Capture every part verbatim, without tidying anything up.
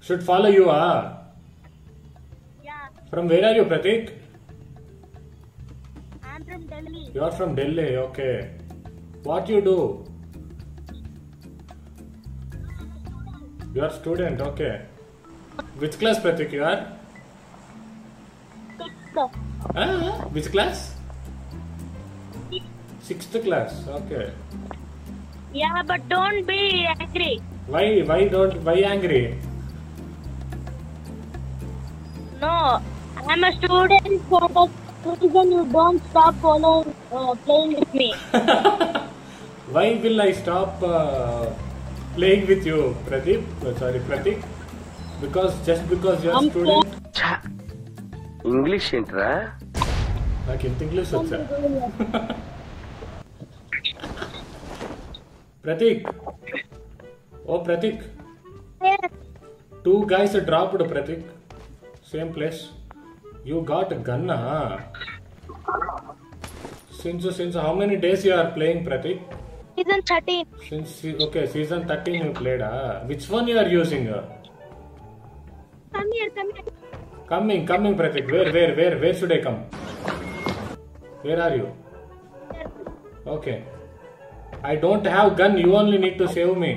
Should follow you, ah? Yeah. From where are you, Pratik? I'm from Delhi. You are from Delhi, okay. What you do? You are student, okay. Which class, Pratik, you are? Sixth. Ah, which class? Sixth class, okay. Yeah, but don't be angry. Why, why don't, why angry? No, I'm a student, so that's the reason you don't stop following, uh, playing with me. Why will I stop uh, playing with you, Pradeep? Oh, sorry, Pratik. Because just because you're a I'm student. English ఏంట్రా? నాకు ఎంత English వచ్చా? Pratik. Oh, Pratik. Yes. Two guys dropped, Pratik. Same place. You got a gun, huh? Since since how many days you are playing, Pratik? Season thirteen. Since okay, season thirteen you played, ah. Which one you are using? Come here, come here. Coming, coming, Pratik. Where, where, where, where should I come? Where are you? Okay. I don't have gun. You only need to save me.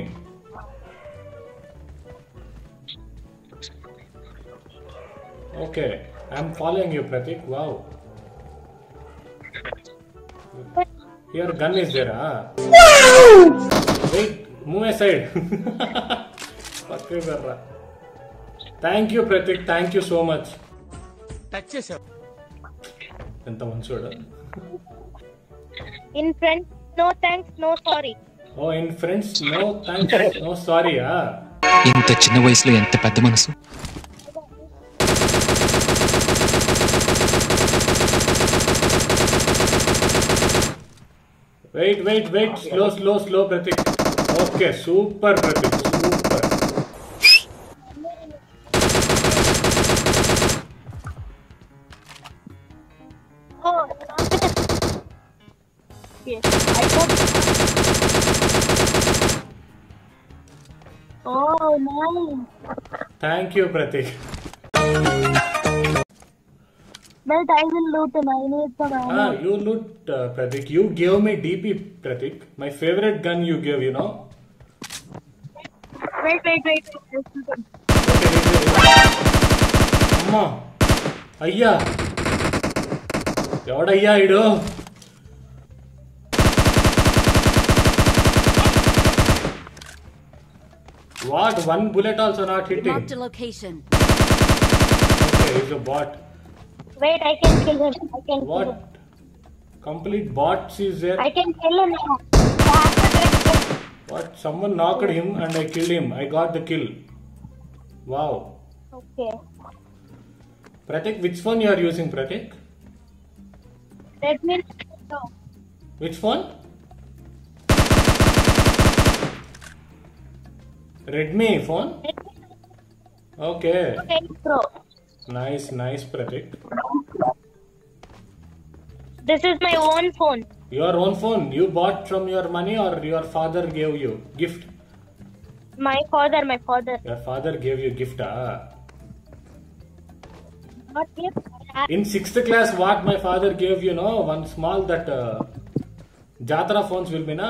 Okay. I'm following you, Pratik. Wow. Your gun is there, ah? Wait, move aside. Thank you, Pratik. Thank you so much. ఎంత మంచోడు. In friends, no thanks, no sorry. Oh, in friends, no thanks, no sorry, ah. ఇంత చిన్న వయసులో ఎంత పెద్ద మనసు. Wait, wait, wait. Slow, slow, slow, Pratik. Okay, super, Pratik. Super. Oh, yes. I got. Oh, nice. Thank you, Pratik. But I will loot and I need some ammo. Ah, you loot, uh, Pratik. You gave me D P, Pratik. My favorite gun you gave, you know. Wait, wait, wait, wait. Amma. Ayya. Yavadayya idu. What? One bullet also not hitting. Marked a location. Okay, he's a bot. Wait, I can kill him. I can kill What? him. Complete bots is there. I can kill him now. What? Someone knocked him and I killed him. I got the kill. Wow. Okay. Pratik, which phone you are using, Pratik? Redmi. No. Which phone? Redmi phone? Redmi Okay. ten Pro. Nice, nice, Pratik. This is my own phone. Your own phone? You bought from your money or your father gave you gift? My father, my father. Your father gave you gift, ah? Not yet. In sixth class, what my father gave you, know, one small that uh, Jatra phones will be, na?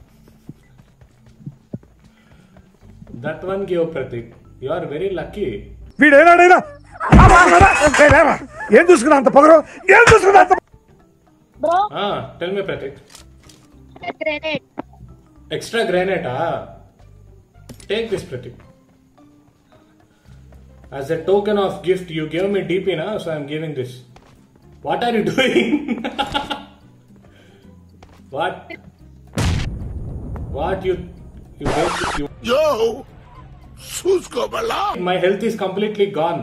That one gave Pratik. You are very lucky. వీడేనాడైనా ఏం చూసుకున్నా అంత పొగరు ఏం చూసుకున్నా అంత Bro, Ah, tell me, Pratik. a grenade. Extra granite, ah? Take this, Pratik. As a token of gift, you gave me D P, na? So I am giving this. What are you doing? What? What you? You, you? Yo, చూసుకో మళ్ళా. My health is completely gone.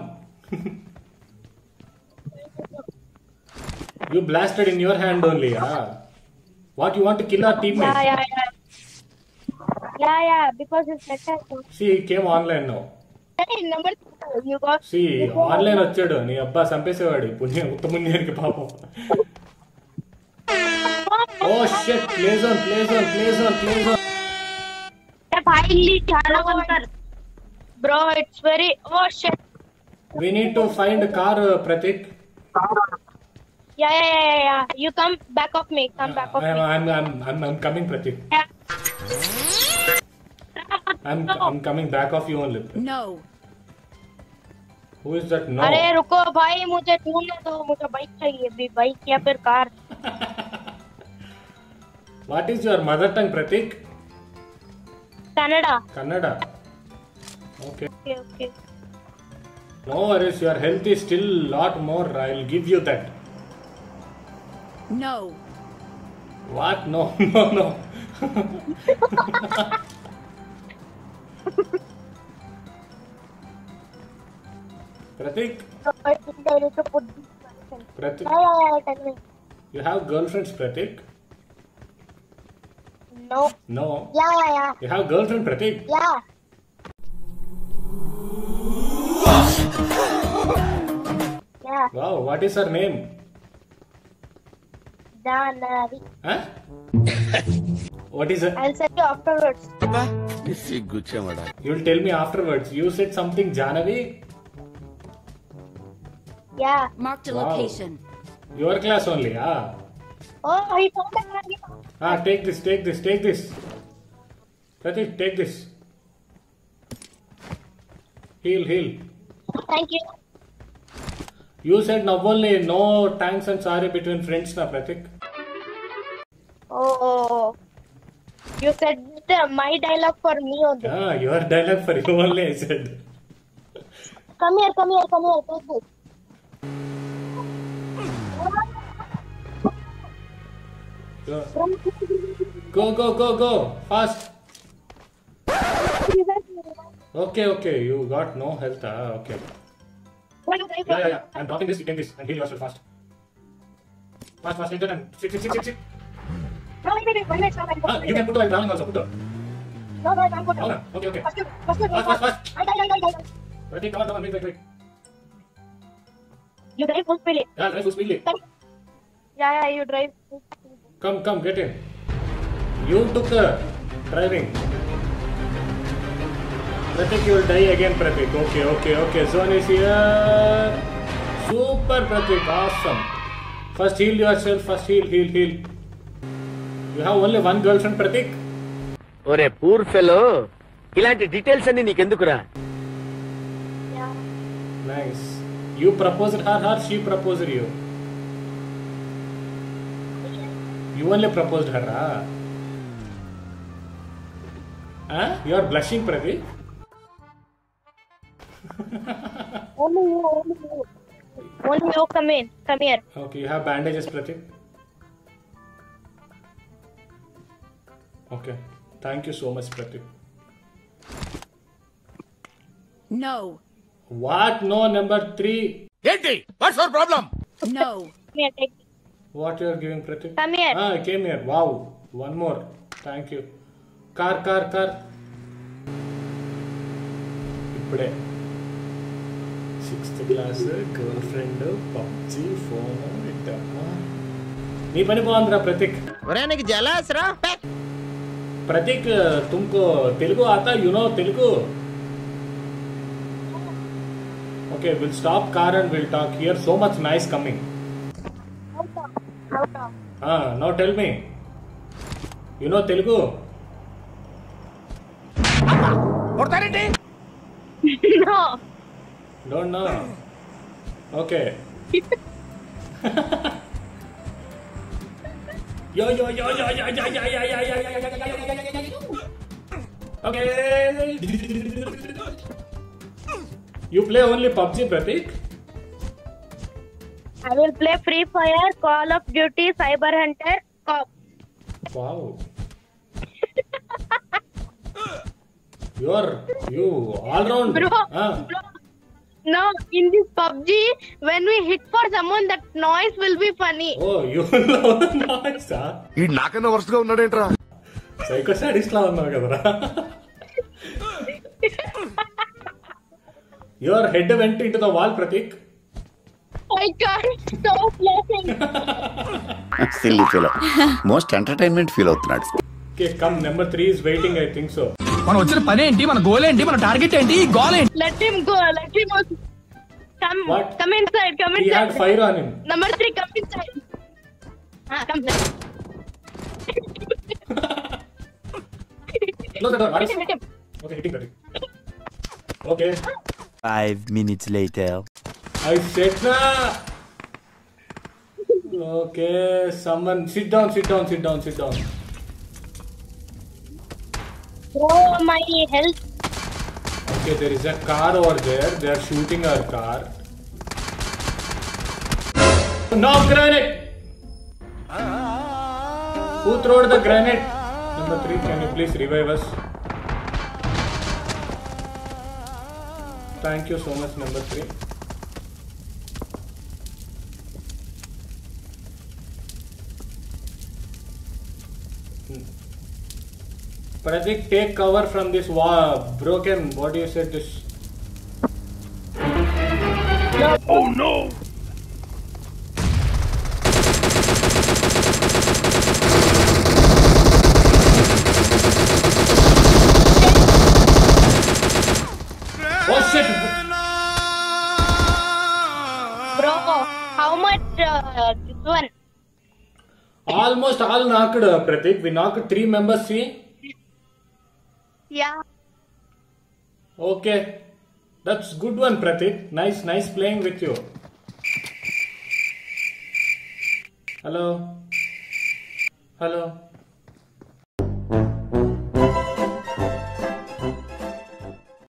You blasted in your hand only, ah? What, you want to kill our teammates? Yeah, yeah, yeah. Yeah, yeah, because it's better. See, he came online now. Hey, number two, you got. See, online వచ్చాడు నీ అబ్బా చంపేసేవాడు పుణ్యం ఉత్తమున్యానికి పాపం. Oh shit, play zone, play zone, play zone, play zone. भाई చాలా ఉంటారు. Bro, it's very. Oh shit. We need to find a car, uh, Pratik. Yeah, yeah, yeah, yeah, yeah. You come back of me. Come back of I'm, me. I'm, I'm, I'm, I'm coming, Pratik. Yeah. I'm, I'm coming back of you only. No. Who is that? No. अरे रुको भाई, मुझे ढूंढने दो. मुझे bike चाहिए भी, bike या फिर car. What is your mother tongue, Pratik? Kannada. Kannada. Okay. Okay, okay. No worries, your health is still lot more. I'll give you that. No. What? No, no, no. Pratik, So I think I need to put this person. Pratik, Yeah, yeah, yeah. Tell me. you have girlfriends, Pratik? No. No. Yeah, yeah, yeah. You have girlfriend, Pratik? Yeah. Yeah. Wow, what is her name? Janavi. Huh? What is it? I'll send you afterwards. సిగ్గుచ్చామడా You'll tell me afterwards. You said something, Janavi? Yeah. Marked a Wow. location. Your class only, ah? Oh, he found a car. Ah, take this, take this, take this. Pratik, take this. Heal, heal. Thank you. You said now only no thanks and sorry between friends, na Pratik? Oh. You said the, my dialogue for me only. Ah, your dialogue for you only, I said. Come here, come here, come here. Take this. Go, go, go, go, go. Fast. Okay, okay. You got no health. Ah, okay. Yeah, yeah, yeah. I'm dropping this. You take this and heal yourself fast. Fast, fast. Take that and sit, sit, sit, sit, sit. Ah, you can put while traveling also. Put her. No, no, I can't put Oh, it. no. Okay, okay. First, first, first, Fast, fast, fast. I, I, I, I, I. Pratik, come on, come on. Wait, wait, wait. You drive full speed. Yeah, drive full speedly. Yeah, yeah, you drive. Come, come, get in. You took the driving. Pratik, you will die again, Pratik. Okay, okay, okay. Zone is here. Super, Pratik. Awesome. First heal yourself. First heal, heal, heal. You have only one girlfriend, Pratik? ఒరే poor fellow ఇలాంటి details అన్ని నీకెందుకురా Yeah. Nice. You proposed her or she proposed you? You only proposed her, ah? Huh? You are blushing, Pratik? Only you, only you. Only you come in. Come here. Okay, you have bandages, Pratik? Okay. Thank you so much, Pratik. No. What? No, number three. ఏంటి what's your problem No. Come here, take this. What you are giving, Pratik? Come here. Ah, I came here. Wow. One more. Thank you. Car, car, car. ఇప్పుడే sixth class girl friend PUBG phone ఇద్దమ్మా నీ పని బాగుందిరా ప్రతీక్ ఒరే నీకు jealous రా प्रतीक तुमको तेलुगु आता you know Telugu okay will stop car and will talk here so much nice coming हाँ now tell me you know Telugu కొడతారేంటి No. Don't know okay Yo yo yo yo yo yo yo yo yo yo yo Okay. You play only P U B G, Pratik? I will play Free Fire, Call of Duty, Cyber Hunter, Cop. Wow. You are you all round. Bro, Ah. bro. No, in this P U B G, when we hit for someone, that noise will be funny. Oh, you know the noise, huh? ఈ నాకన్నా వరుసగా ఉన్నాడేంట్రా Psycho sadist లా ఉన్నావు కదరా. Your head went into the wall, Pratik. I can't stop laughing. Silly feel most entertainment feel అవుతున్నాడు Okay, come. Number three is waiting, I think so. మనం వచ్చిన పని ఏంటి, మన గోల్ ఏంటి, మన టార్గెట్ ఏంటి, గోల్ ఏంటి? Let him go. Let him go. Come. What? Come inside. Come He had inside. fire on him. Number three. Come inside. Ah, come inside. Close the door. What is- Hit him, hit him. Okay, hitting that. Okay. Five minutes later. I said na. Okay, someone sit down, sit down, sit down, sit down. Oh, my health. Okay, there is a car over there. They are shooting our car. No grenade! Who threw the grenade? Number three, can you please revive us? Thank you so much, number three. Hmm. Pratik, take cover from this wall. Broken. What do you say this? Oh no! Oh shit! Bro, how much uh, this one? Almost all knocked, uh, Pratik. We knocked three members, see? Yeah. Okay. That's good one, Pratik. Nice, nice playing with you. Hello? Hello?